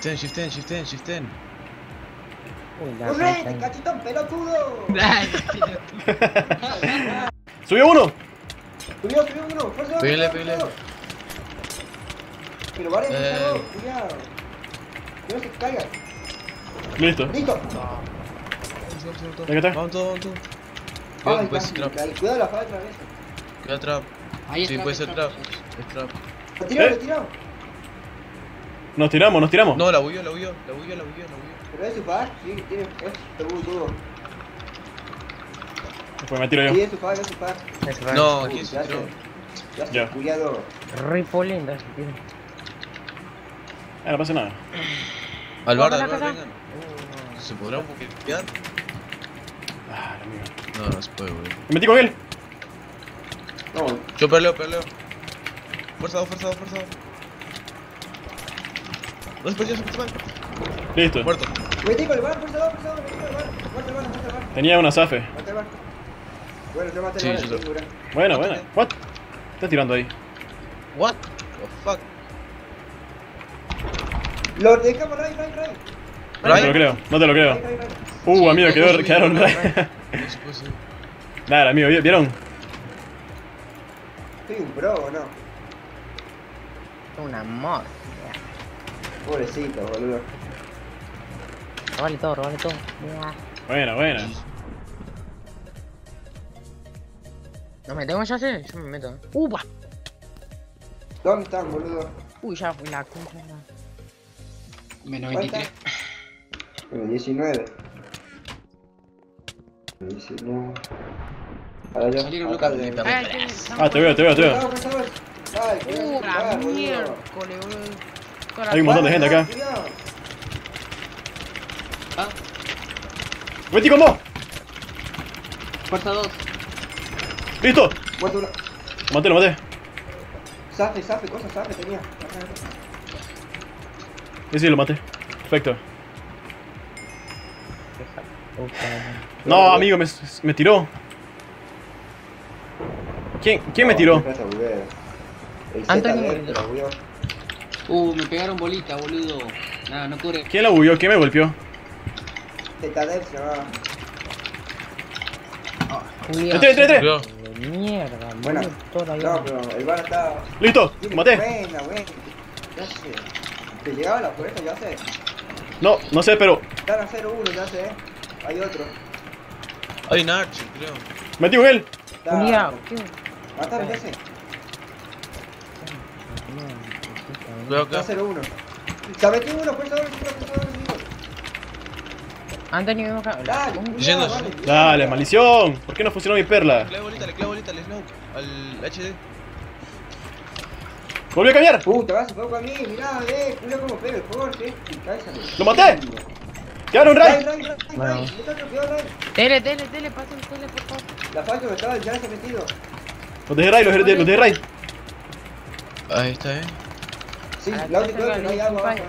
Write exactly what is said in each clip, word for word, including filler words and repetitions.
Shiften, shiften, shiften, shiften. Uy, la ¡Correte, puta. cachetón pelotudo! ¡Subió uno! Subió, subió uno, fuerza. Pégale, fuerza, pégale. fuerza. Pero vale, Eh. cuidado, cuidado. Que no se caiga. Listo. Listo. Acá está. Vamos todos, vamos todos. Cuidado, Ay, puede ser casi, trap. casi. Cuidado la falta, ¿ves? Cuidado, trap. Ahí Sí, está, puede está, ser trap. está. Es trap. Lo tiró, ¿Eh? lo tiró. Nos tiramos, nos tiramos. No, la huyó, la huyó, la huyó, la huyó, la huyó. Pero es su fag, sí, tiene. Es muy duro. Después me tiro yo. Sí, es su fag, es su fag. No, Uy, aquí es ya otro. se- Ya se, Ya. cuidado. Rifle linda, tío. Ah, no pasa nada. Al bar, Vamos a al la bar, casa. vengan. ¿Se podrá quedar? Ah, la mierda. No, no se puede, güey. Me metí con él. No, Yo peleo, peleo. Fuerza dos, fuerza dos, fuerza dos. No se puede, no se puede. Listo. Muerto. metí con el bar, fuerza dos, fuerza dos, metí con el bar. Muerta el bar, muerta el bar. Tenía una zafe. Muerta el bar. Bueno, yo maté Sí, el bar, yo estoy lo- segura. Buena, buena. What? ¿Qué estás tirando ahí? What the fuck? Lo dejamos, Ray, Ray, Ray. No te lo creo, no te lo creo. Ray, Ray, Ray. Uh, amigo, no quedó, puedo subir, quedaron. no, No se puede subir. Nada, amigo, ¿vieron? Soy un pro, ¿o no? Un amor. Pobrecito, boludo. Robale todo, robale todo. Ya. Buena, buena. No me tengo ya sé, yo me meto. Upa. ¿Dónde están, boludo? Uy, ya fui la concha. ya. Menos ¿Cuánto? veintitrés. Bueno, diecinueve. diecinueve. Ahora yo. Salieron acá locos. de- Ay, ¿quién? Ah, te veo, te veo, te veo. Cuidado, cuidado. Ay, cuidado, Uh, la cuidado, boludo. miércoles, boludo. Toda la Hay un montón de gente acá. Cuidado. Ah, ¡Me metí con vos! fuerza dos. ¡Listo! Muerto uno. Lo maté, lo maté. Safe, safe, cosa safe tenía. Sí, sí, lo maté. Perfecto. Puta. No, amigo, me, me tiró. ¿Quién, ¿quién me tiró? El Antonio. Z D, pero, boludo. Uh, me pegaron bolita, boludo. Nada, no cubre. ¿Quién la bugueó? ¿Quién me golpeó? Z D se llamaba. Cuidado. Entré, entré, entré. Cuidado. De mierda, Buena. boludo, toda la No, vida. pero el bar estaba. ¡Listo! ¡Lo maté! Buena, buena. Ya sé. ¿Te llegaba la puerta? Ya sé. No, no sé, pero Están a cero uno, ya sé. Hay otro. Hay un archer, creo. metí con él. Está... Cuidado, ¿qué? Mataron, ya sé. Cuidado Está acá. cero uno. Se metió uno, fuerza dos, fuerza dos, fuerza dos. Antonio, ven acá. Dale, Un- Yendo, cuidado, vale. Dale, maldición. ¿Por qué no funcionó mi perla? Le clavo bolita, le clavo bolita al Snow. Al H D. ¡Volvió a cambiar! Puta, vas a jugar con mí, mirá, eh, mira cómo pega el Jorge. ¡Lo maté! ¡Quedaron Ray, Ray! Ray, Ray, Bueno. Ray, me toca cuidado, Ray. Tele, tele, tele, pasen tele, por favor. La falta me estaba ya se ha metido. Los dejé Ray, los dejé, los dejé Ray. Ahí está, eh. Sí, A la la única casa que no hay de agua Alexis abajo.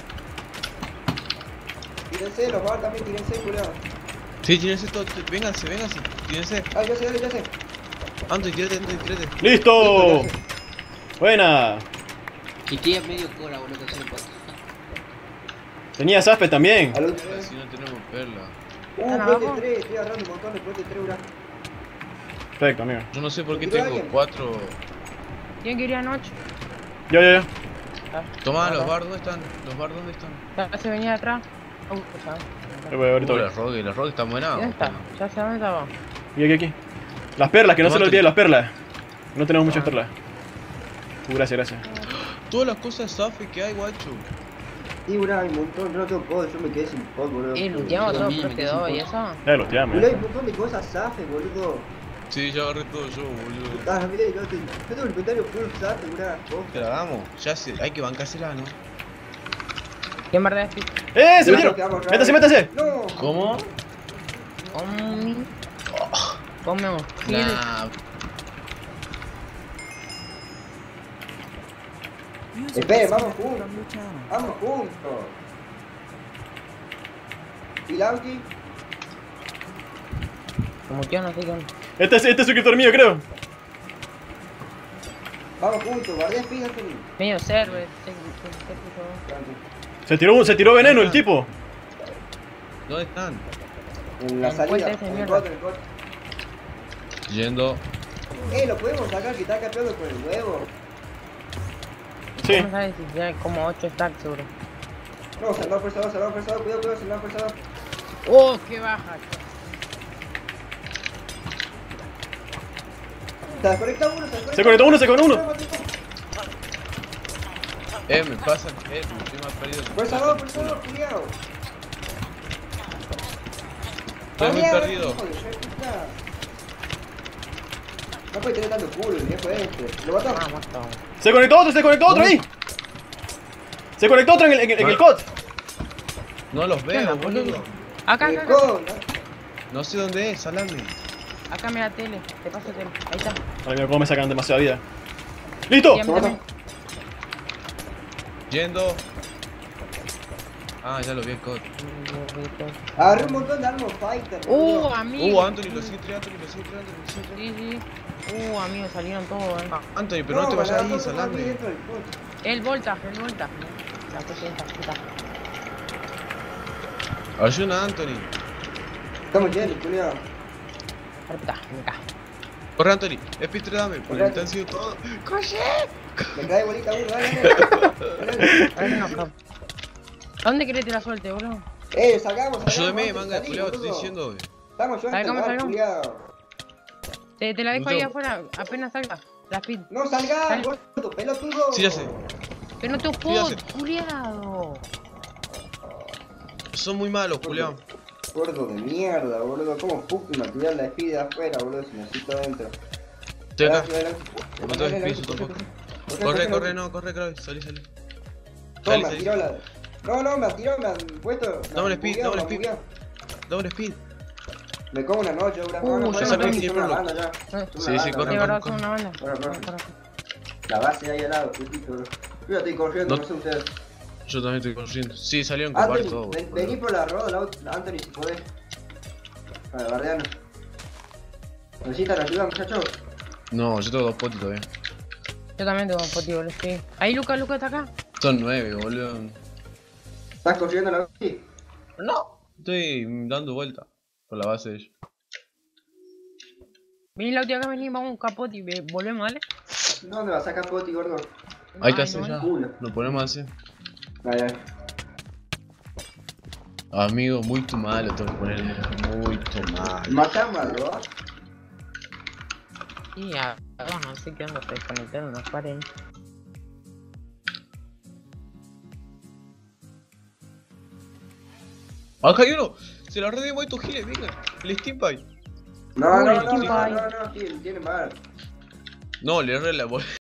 eh. Tírense, los bar también, tírense, cuidado. Sí, tírense todo. Vénganse, vénganse. Tírense. Ah, ya sé, dale, ya sé. Antes, tírate, antes, tírate. ¡Listo! Ya sé. Buena. Y tiene medio cora, boludo, que se puede. Tenía Zafpe también. Al otro. Así no tenemos perla. Uh, ¿Están puente abajo? tres, estoy agarrando un montón de puente tres, bra. Perfecto, amigo. Yo no sé por qué ¿Tiró tengo alguien? cuatro. ¿Quién quería anoche? Yo, yo, yo. Tomá, Ah, los ah. bar, ¿dónde están? Los bar, ¿dónde están? Ya se venía de atrás. Uh, ya. Ahí voy, ahorita Uh, voy. las rogues, las rogues están buenas. ¿Dónde está? Ya sé dónde estaba. Aquí, aquí, aquí. Las perlas, que no se le Tomate. olviden las perlas. No tenemos muchas Ah. perlas. Uh, gracias, gracias. Todas las cosas safe que hay, guacho. Sí, bra, hay un montón, yo no tengo pod, yo me quedé sin pod, boludo. ¿Y luteamos todo también pro me que quedé dos sin y pod. eso? Ya los tiramos. Boludo, hay un montón de cosas safe, boludo. Sí, yo agarré todo yo, boludo. Ah, mire, yo, te- yo tengo el inventario full safe, bra. ¿Qué la hagamos? Ya sé, hay que bancársela, ¿no? ¿Quién verdad es? ¡Eh! ¡Se Yo metieron! creo que vamos, ¡Métase, Ray. métase! No. ¿Cómo? Omi. Ponme un. Nah, Esperen, vamos juntos. Vamos juntos. ¿Y Lauti? Como que yo no sé quién. Este es, este es suscriptor mío, creo. Vamos juntos, guardé espías, Anthony. Medio server. sé que- sé que yo- Se tiró, se tiró veneno el tipo. ¿Dónde están? En la El salida, puente ese, en el mierda. corte, en el corte. Yendo. Eh, lo podemos sacar que está campeando con el huevo. Sí. ¿Cómo sabes si tiene como ocho stacks seguro? No, salvado, forzado, salvado, forzado, cuidado, cuidado, salvado, forzado. ¡Oh, qué baja! Se desconecta uno, se desconecta Se conectó uno, se conectó uno. Eh, me pasan. Eh, me estoy más perdido. que Forzado, me pasan el forzado, culo. cuidado. Estoy muy Mierda, perdido. hijo de puta. No puede tener tanto culo el viejo este. Lo mató. Ah, mató. Se conectó otro, se conectó otro ahí. Se conectó otro en el, en, en el C O D. No los ¿Qué onda, veo, boludo. Acá, El acá, acá. con, ¿no? No sé dónde es, salame. Acá me da tele. Te paso tele. Ahí está. Ay, mira cómo me sacan demasiada vida. ¡Listo! Y a mí también. Yendo. Ah, ya lo vi el code. Agarré un montón de armor fighter. Uh, boludo. amigo. Uh, Anthony, lo sigue tirando, Anthony, lo sigue tirando, lo sigue tirando. Sí, sí. Uh, amigo, salieron todos, eh. Anthony, pero no, te vayas me ahí, agarró todo a mí salame. dentro del coche. El volta, el volta. La sesenta, puta. Ayuda a Anthony. Estamos llenos, culiao. Puta, acá. Corre, Anthony. Speed tres dame, porque Corre. me están haciendo todo. Me cae bolita uno, dale, dale. A ver, no, acá. ¿A dónde querés que la suelte, boludo? Eh, salgamos, salgamos. Ayúdame, antes, manga de salí, culiao, te estoy boludo. diciendo. Estamos yo Salgamos, en salgamos. culiao. Te, te la dejo No ahí tengo- afuera, apenas salga. La speed. No salgas, Sal. gordo, pelotudo. Sí, ya sé. Pero no te ya puedo, sé. culiado. Son muy malos, culiao. Gordo de mierda, boludo. ¿Cómo fuck me tirar la speed afuera, boludo? Si necesito adentro. Estoy acá. Dale, dale, No dale, tengo dale, speed, dale, tampoco. corre, Corre, corre, corre, no, corre, corre. Salí, salí. No, Salí, me salí. tiró la... No, no, me tiró, me han puesto... me Dame el han speed, bugueado, dame el me han speed. bugueado. Dame el speed. Me como una noche, una Uh, no, ya puedo, saqué no, el son tiempo, una loco. banda ya. Eh, Son una Sí, sí, banda, corre, De ¿no? verdad corre. son una banda. Corre, corre. Corre, corre. La base ahí al lado, putito, bro. Yo ya estoy corriendo, No- no sé ustedes. Yo también estoy corriendo. Sí, salieron con varios Anthony, todos. ven- boludo. vení por la roda, la- Anthony, si podés. Para guardiano. ¿Necesitan ayuda, muchachos? No, yo tengo dos potis todavía. Yo también tengo un poti, boludo. Sí. Ahí, Lucas, Lucas está acá. Son nueve, boludo. ¿Estás corriendo la base? No. Estoy dando vuelta por la base de ellos. Vení, Lauti, acá, vení, vamos a un capote y ve- volvemos, ¿vale? ¿Dónde vas a sacar poti, gordo? Hay que Ay, hacer no, ya. Culo. Lo ponemos así. Dale, dale. Amigo, muy tu malo tengo que ponerle. Muy tu malo. Matamos al bro. Sí, a no, no sé qué onda, se desconectaron las paredes. Acá hay uno. Se la red de Moito Giles, venga. El Steam Pie. No, Uy, no, el no, no, Steam no, Pie. no, no, tiene, tiene mal. No, le erré la bola.